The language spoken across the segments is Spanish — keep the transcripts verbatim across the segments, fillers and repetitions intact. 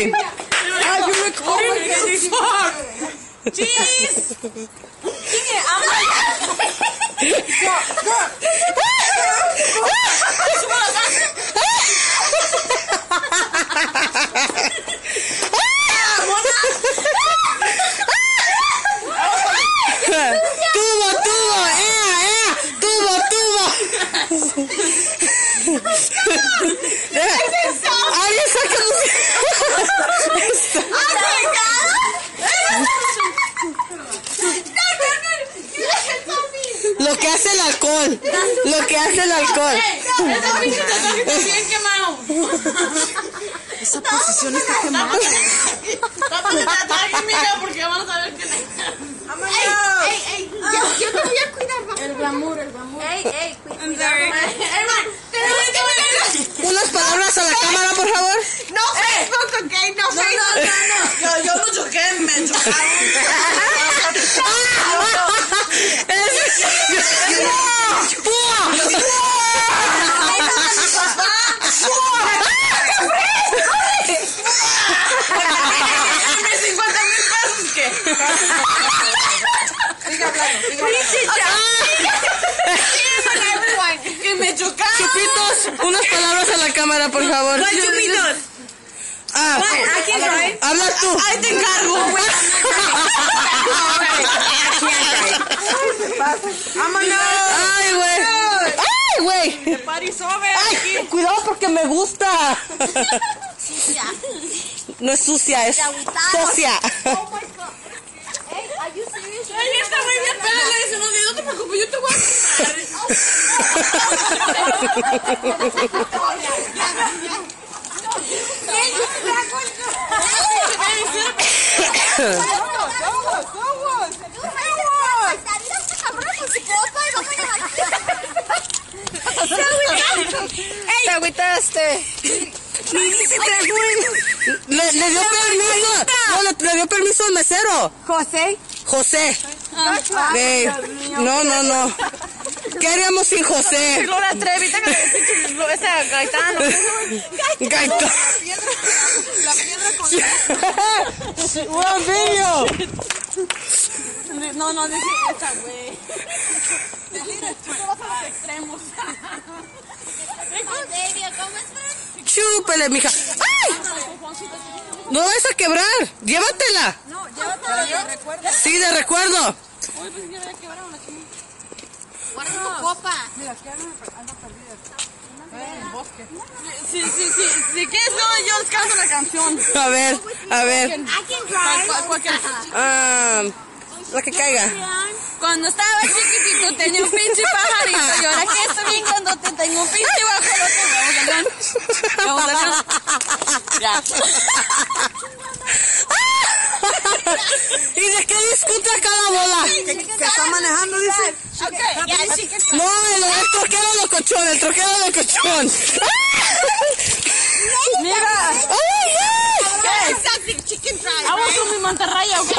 recording. Are you recording? Fuck. Jeez. Dang it, I'm like... Girl, girl. Tubo, tubo, ea, ea, tubo, tubo. Alguien saca música. Lo que hace el alcohol. Lo que hace el alcohol. Esa pinche tatuaje está bien quemado. Esa posición está quemada. Tápate el tatuaje, mira, porque vamos a ver qué te... Ey, ey, ey, yo, yo te voy a cuidar. El glamour, el glamour. Ey, ey, cuidado. Unas palabras a la cámara, por favor. No Facebook, ok, no No, no, Facebook. no, no. Yo, yo no choqué, me chocaron. cincuenta mil pesos, ¿qué? Siga hablando, siga hablando. Que me chocaron. Chupitos, unas palabras a la cámara, por favor. ¿Cuál chupitos? Ah, ¿A quién trae? habla tú. Ahí te encargo, güey. Vámonos. Ay, güey. Ay, güey. Party sober. Ay, cuidado porque me gusta. No es sucia, es socia. Oh my God. Hey, are you serious? Ella está muy bien, pero le dice, no, no te preocupes, yo te voy a Te agüitaste. Le, le dio permiso. No, le, le dio permiso al mesero. José. José. Ey, no, no, no. ¿Qué haríamos sin José? Gloria Trevi, tenga ese Gaetano. Gaito. La piedra con... Buen video. No, no, dice esa, güey. Tú te vas a los extremos. Chúpele, mija. ¡Ay! No vas a quebrar. Llévatela. No, llévatela, recuerda. Sí, de recuerdo. Uy, pues que ya quebraron la chingada. Guarda tu copa. Mira, aquí anda perdida. En el bosque. Sí, sí, sí. Si quieres, no, yo les canto una canción. A ver, a ver. I can Cual- drive. cual- Cualquier... Ah, la que caiga. Cuando estaba chiquitito tenía un pinche pajarito y ahora que estoy bien grandote tengo un pinche guajolote. Vamos a ver. Vamos a ver. Ya. ¿Y de qué discute acá la bola? Que está manejando, dice. Okay, yeah, she can... No, el, el troquero locochón, el troquero locochón. Mira. ¡Ay, ay! Exactly, chicken fries. Vamos con mi mantarraya, ¿ok?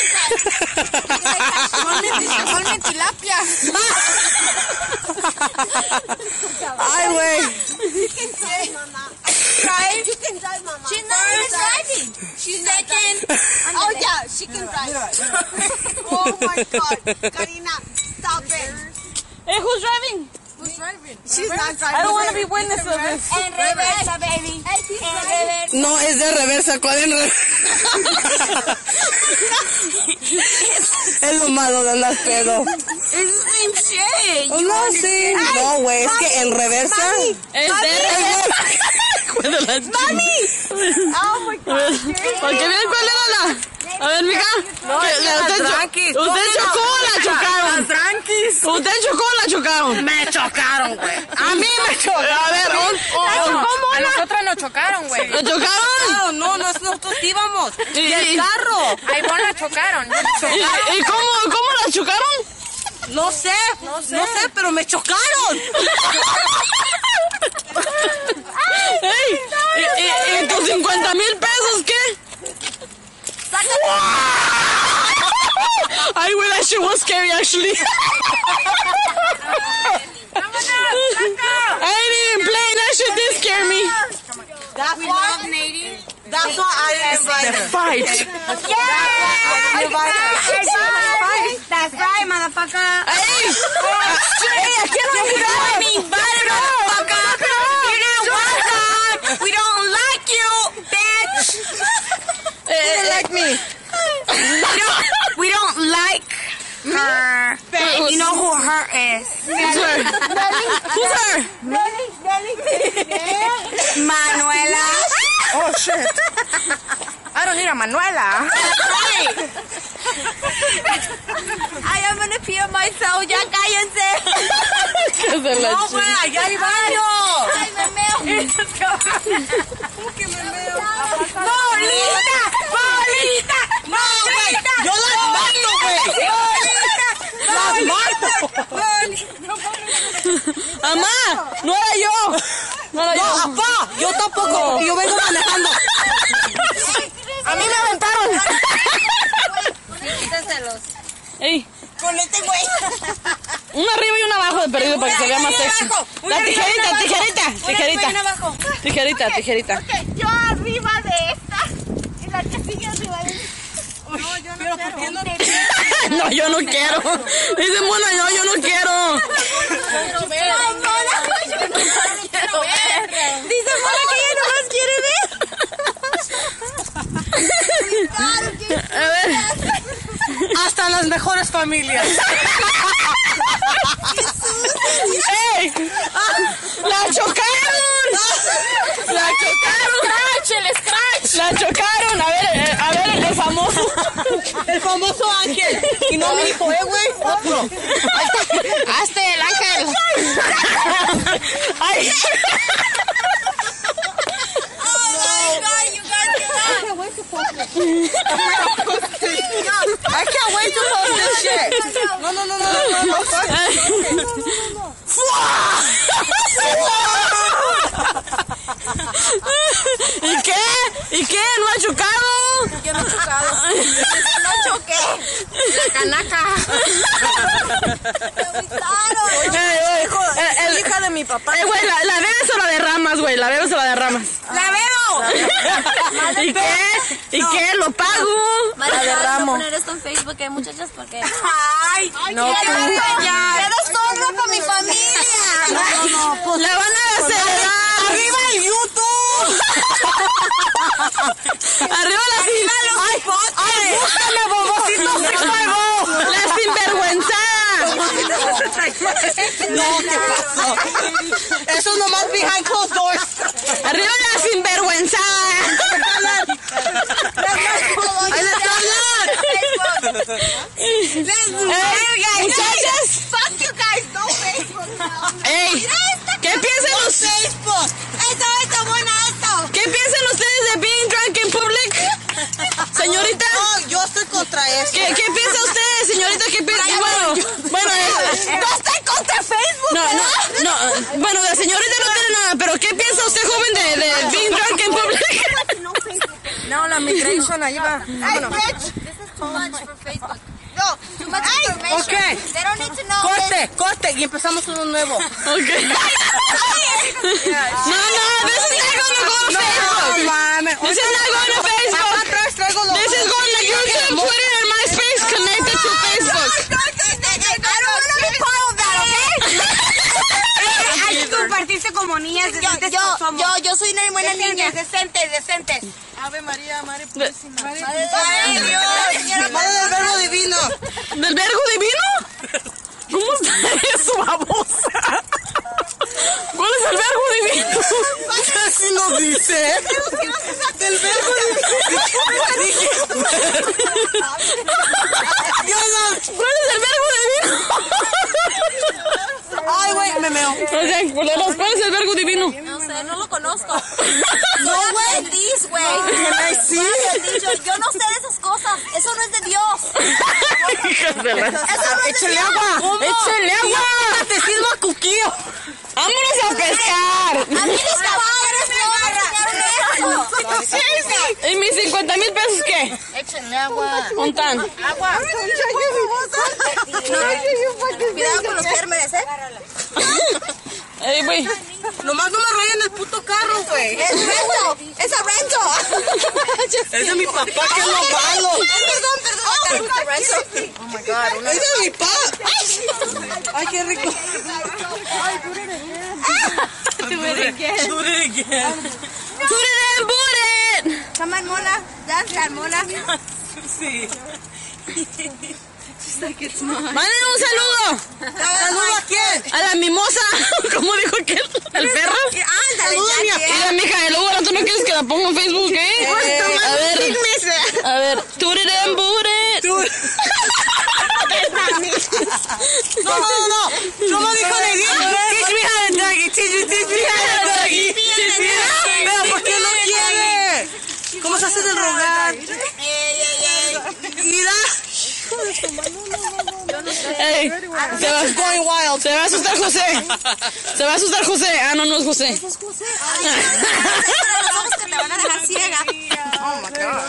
Ponme tilapia. Ay, güey. Chicken fries, mama. Drive. Chicken drive, mama. She's not even driving. She's taking. Oh yeah, chicken fries. Oh my God, Karina, stop it. Hey, who's driving? Who's driving? She's not driving. I don't want to be witness of this. En reversa, baby. En reversa. No, es de reversa. ¿Cuál es reversa? Es lo malo de andar pedo. It's the same shit. Oh, no, sí. No, güey, es que en reversa. Es de reversa. Mami. Oh my God. Porque bien, ¿cuál era la? A ver, mija. No, Que- es la- las usted, cho- tranquis. usted chocó o la chocaron. Las tranquis. Usted chocó o la chocaron. Me chocaron, güey. A mí me chocaron. A ver, un, un- A nosotros nos chocaron, güey. ¿la chocaron? No, no, nosotros íbamos. Y, Y el y- carro. Ahí vos la chocaron. y- ¿y cómo, cómo la chocaron? No sé, no sé, no sé, pero me chocaron. Ey, ¿y, y, y tus cincuenta mil pesos qué? Ay, güey, that shit was scary, actually. I didn't even play. That shit did scare me. That's why. That's why I didn't invite The her. fight. That's right, motherfucker. Hey, hey, ¿a quién no invitaron? Me invited, motherfucker. You didn't welcome. We don't like you, bitch. You don't like me. We don't, we don't like her. You know who her is? Who's her? Who's her? Manuela. Oh, shit. I don't need a Manuela. I am gonna pee on myself. Ya cállense. Que se la No, ch- güey, allá hay baño. Ay, me meo. ¿Cómo que me meo? ¡Bolita! ¡Bolita! No, güey, yo las mato, güey. Las mato. Mamá, no era yo. No era No, yo. apá, yo tampoco, porque yo vengo manejando. A mí me aventaron. Quítenselos. Ey, Con este güey. una arriba y una abajo de perdido para que se vea más Una sexy. abajo, una La arriba y tijerita, una tijerita, abajo. tijerita. Una abajo. Tijerita, tijerita. Yo arriba de esta. Y la que sigue arriba de esta. No, yo no quiero. ¿Por qué no? No, yo no quiero. Dice Mona, no, yo no quiero. Quiero ver. Ay, Mona, yo no quiero ver. Dice Mona que ella nomás quiere ver. A ver. Hasta las mejores familias. ¡Ey! ¡La chocaron! ¡La chocaron! Scratch, el scratch. ¡La chocaron! A ver, eh, a ver, el famoso. El famoso Ángel. Y no mi hijo, eh, güey. Otro. ¡Hazte el ángel! ¡Ay! I can't wait to post this shit. No, no, no, no, no, no. ¿Y qué? ¿Y qué? ¿No ha chocado? Yo no he chocado. No choqué. La canaca. Me gritaron. Eh, güey, el- el- Hija de mi papá. Eh, güey, ¿la, la bebes o la derramas, güey? ¿La bebes o la derramas? ¡La veo! ¿Y qué? ¿Y qué? ¿Lo pago? La derramo. poner esto en Facebook, eh, muchachas, porque... Ay, No, ¡Quiero tú. enseñar! ¡Eres zorra para mi familia! no, no, pues. ¡La van a acelerar! ¡Arriba el YouTube! ¡Arriba la sin... ¡Ay, ay, búscame, bobocito sexual! ¡La sinvergüenzada! No, ¿qué pasó? Eso es nomás behind closed doors. ¡Arriba la sinvergüenzada! ¡Ahí les hablan! Eh, muchachas, Fuck you guys, no Facebook now. ey, ¿qué piensan ¡No ustedes? Facebook! ¡Esto, esto, bueno, esto! ¿Qué piensan ustedes de being drunk in public? Señorita, No, yo estoy contra eso. ¿qué, qué piensa usted, señorita? ¿Qué piensa? Bueno, bueno, eh, ¡No estoy contra Facebook! no, no, no, bueno, la señorita no tiene nada, pero ¿qué piensa usted, joven, de, de being drunk in public? No, la migration, ahí va. Hey, bitch! This is too much for Facebook. No. Too much information. Okay. They don't need to know. Corte, corte, y empezamos uno nuevo. Okay. No, no, this is not gonna go to Facebook. mames. This is not going to Facebook. Atrás traigo los... This is going to YouTube, Twitter, and MySpace connected to Facebook. I don't want to be part of that, okay? Hay que compartirse como niñas Yo, yo, yo, yo soy una buena niña. Decentes, decentes. Ave María, Madre Purísima. Ay, Dios. Madre del Verbo Divino. ¿Del vergo divino? ¿Cómo está eso, babosa? ¿Cuál es el vergo divino? Así lo dice. Del Verbo Divino. Yo no... ¿Cuál es el vergo divino? Ay, güey, me meo. O sea, por lo menos, ¿cuál es el vergo divino? No sé, no lo conozco. No, güey. Feliz, güey. Ay, sí. Yo, yo no sé de esas cosas. Eso no es de Dios. Hijas de la- Échale agua. ¡Échale agua! Catecismo a Cuquillo. ¡Vámonos a pescar! A mí mis padres no me enseñaron eso. ¿Y mis cincuenta mil pesos qué? Échenle agua. ¿Montan? Agua. Cuidado con los gérmenes, ¿eh? Ey, güey. Nomás no me rayen el puto carro, güey. Es rento. Es a rento. Ese es mi papá, que es lo malo. Perdón, perdón. Oh my God. Ese es mi papá. Ay, qué rico. Do it again. Do it again. Put it in, put it. Come on, Mona. Dance that, Mona. Sí. Just like it's mine. Manden un saludo ¿Saludo a quién? a la mimosa. ¿Cómo dijo aquel? ¿El perro? Ándale, ya, ya. Mira, mija, y luego ahora tú no quieres que la ponga en Facebook, ¿eh? Eh, a ver, a ver, put it in, put it. Tú- No, no, no. Yo lo dijo en inglés. Teach me how to doggy. Teach me, teach me how to doggy. Pero, ¿por qué no quiere? ¿Cómo se hace de rogar? Mira. Ey, se va, Going wild. se va a asustar José. Se va a asustar José. Ah, no, no es José. Ay, los ojos que te van a dejar ciega. Oh my God.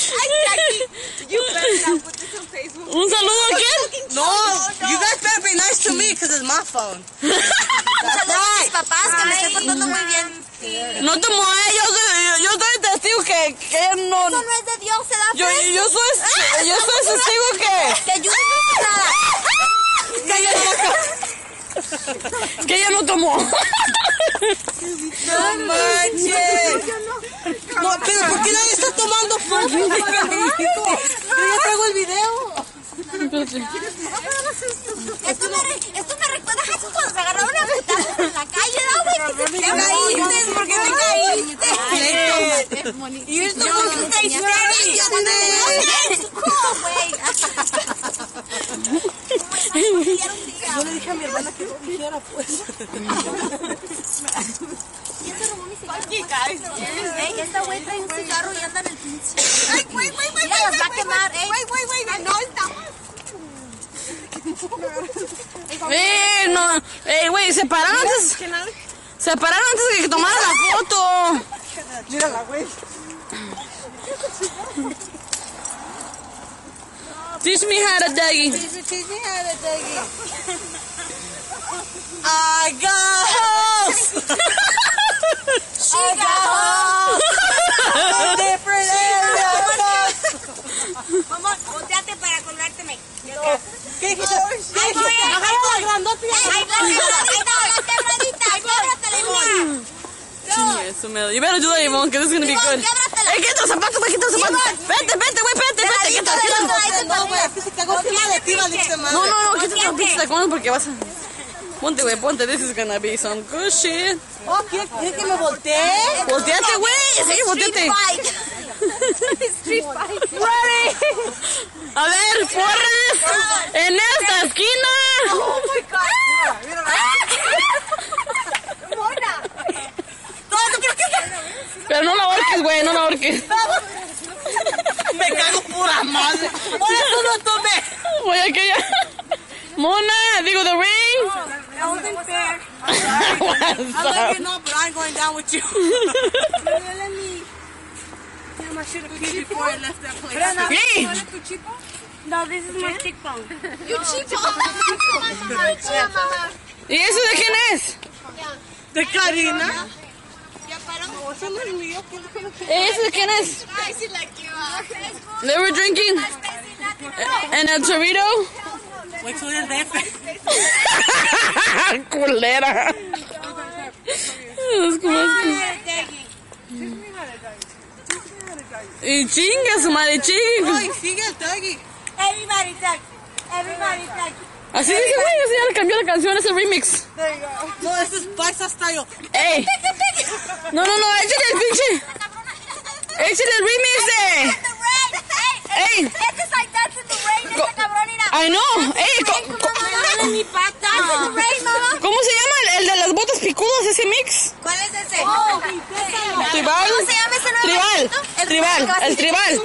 ¿Un saludo a quién? No, you guys better be nice to me because it's my phone. Saludos a mis papás que me estoy portando muy bien. No tomó a ella, yo soy, yo soy testigo que, que no... Eso no es de Dios, se da Yo, fe. yo soy, yo soy testigo que... Que yo no hice nada. Que ella no, que ella no tomó. No manches. No, pero ¿por qué nadie está tomando fotos? Yo ya traigo el video. Esto me, re- esto me recuerda a Jesús cuando se agarraron a putazos en la calle, ¿no, güey? ¿Qué caíste? ¿Por qué me caíste? You're supposed to stay steady. Okay, cool, güey. Yo le dije a mi hermana que no quisiera, pues. ¿Quién se robó mi cigarro? Ey, esta güey trae un cigarro y anda en el pinche. Ay, güey, güey, güey. Mira, los va a quemar, ey. Güey, güey, güey. No, está. Eh, no, eh, güey, se pararon antes, se pararon antes de que tomara la foto. Mírala, güey. Teach me how to doggy. I got hoes. She got In different areas. Vamos, volteate para colgárteme. ¿Qué dijiste? ¿Qué dijiste? Agarra la grandota y Ay, la quebradita, la quebradita. Québratela, Ivonne. Chingue, eso me da. You better do that, Yvonne, because this is gonna be good. Québratela. Eh, quita los zapatos, güey, quita los zapatos. Vete, vete, güey, vete, vete, quita, quita. No, güey, que se cagó encima de ti, valiste madre. No, no, no, quita los pinches tacones porque vas a... Ponte, güey, ponte, this is gonna be some good shit. Oh, ¿quieres quieres que me voltee? Volteate, güey, sí, volteate. Street fight. Ready. A ver, porras en esta esquina. Oh my God. Mona. Pero no la ahorques, güey, no la ahorques. Me cago pura madre. Por eso no tomé. Voy a que ya. Mona, digo, the ring. That wasn't fair. What's I let up? you know, but I ain't going down with you. Damn, I should have peed before I left that place. Sí. No, this is my cheekbone. You cheekbone. ¿Y eso de quién es? ¿De Karina? ¿Eso de quién es? They were drinking en el Torito. Wait till the D F. Culera. Es como y chinga su madre, chinga. Ay, sigue el doggy. Everybody tag. Everybody tag. Así dice, güey, así ya le cambió la canción, es el remix. No, this is Paisa style. ¡Ey! No, no, no, échale el pinche. Échale el remix, eh. Ey. Este es like that's in the rain, esta cabronera. I know. Ey, co- co- Dale mi pata. That's in the rain, mamá. ¿cómo se llama el, el de las botas picudas, ese mix? ¿Cuál es ese? Oh, Tribal. ¿cómo se llama ese nuevo Tribal. gatito? Tribal. El tribal.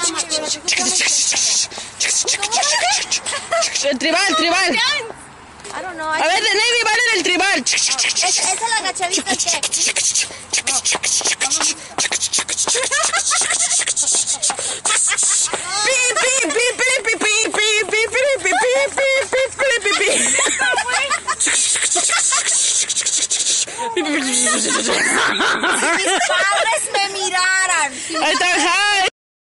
El tribal, tribal. I don't know. A ver, de Navy vale el tribal. Esa es la agachadita que... Mis padres me miraran. Ahí está,